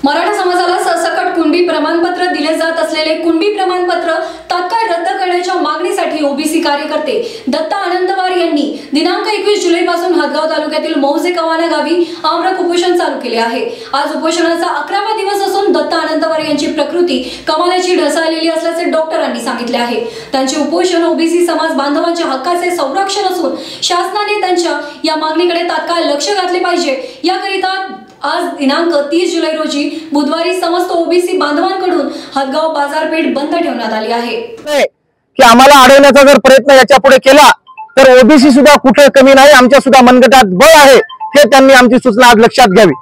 मराठा समाजाला सरसकट कुणबी प्रमाणपत्र दिले जात असलेले कुणबी प्रमाणपत्र तात्काळ रद्द करण्याच्या मागणीसाठी ओबीसी कार्यकर्ते दत्ता आनंदवार यांनी दिनांक 21 जुलै पासून हदगाव तालुक्यातील मौजे कवाना गावी आमरण उपोषण चालू केले आहे। आज उपोषणाचा 11वा दिवस असून दत्ता आनंदवार यांची प्रकृती कमालाची ढासळलेली असल्याचे डॉक्टरांनी सांगितले आहे। त्यांचे उपोषण ओबीसी समाज बांधवांच्या हक्काचे संरक्षण असून शासनाने त्यांच्या या मागणीकडे तात्काळ लक्ष घातले पाहिजे। याकरिता आज दिनांक 30 जुलै रोजी बुधवारी समस्त ओबीसी बांधवांकडून हदगाव बाजारपेठ बंद ठेवण्यात आली आहे। की आम्हाला अडवण्याचा जर प्रयत्न याच्या पुढे केला तर ओबीसी सुद्धा कुठे कमी नाही, आमच्या सुद्धा मनगटात बळ आहे, हे त्यांनी आमची सूचना आज लक्षात घ्यावी।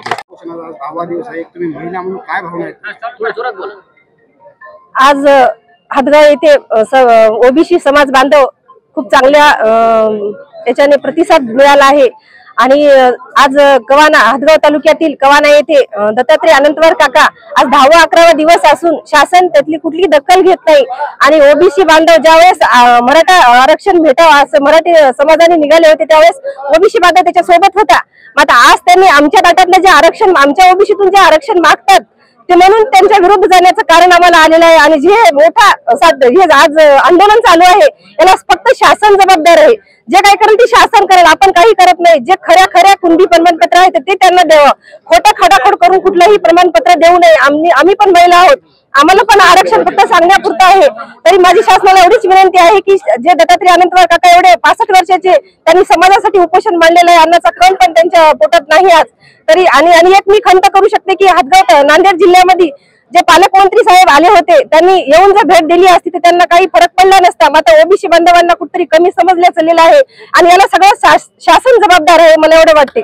आज हदगाव येथे ओबीसी समाज बांधव खूप चांगल्या याच्याने प्रतिसाद मिळाला आहे आणि आज हदगाव तालुक्यातील कवाना येथे दत्तात्रय आनंदवार काका आज 10वा 11वा दिवस असून शासन त्यातली कुठली दखल घेत नाही आणि ओबीसी बांधव ज्यावेळेस मराठा आरक्षण भेटावं असं मराठी समाजाने निघाले होते त्यावेळेस ओबीसी बांधव त्याच्या सोबत होता। मग आज त्यांनी आमच्या ताटातले जे आरक्षण आमच्या ओबीसीतून जे आरक्षण मागतात ते म्हणून त्यांच्या विरुद्ध जाण्याचं कारण आम्हाला आलेलं आहे आणि जे मोठा हे आज आंदोलन चालू आहे याला फक्त शासन जबाबदार आहे। जे काय करेल ते शासन करेल, आपण काही करत नाही। जे खऱ्या कुणबी प्रमाणपत्र आहे ते त्यांना द्यावं, खोटा खडाखोड करून कुठलंही प्रमाणपत्र देऊ नये। आम्ही पण महिला आहोत, आम्हाला पण आरक्षण फक्त सांगण्यापुरतं आहे। तरी माझी शासनाला एवढीच विनंती आहे की जे दत्तात्रय आनंदवार काका एवढे 65 वर्षाचे त्यांनी समाजासाठी उपोषण मांडलेलं आहे, अन्नाचा कण पण त्यांच्या पोटात नाही आज तरी। आणि एक मी खंत करू शकते की हदगाव नांदेड जिल्ह्यामध्ये जे पालकमंत्री साहेब आले होते त्यांनी येऊन जर भेट दिली असती तर त्यांना काही फरक पडला नसता। मात्र ओबीसी बांधवांना कुठेतरी कमी समजलं चाललेलं आहे आणि याला सगळं शासन जबाबदार आहे, मला एवढं वाटते।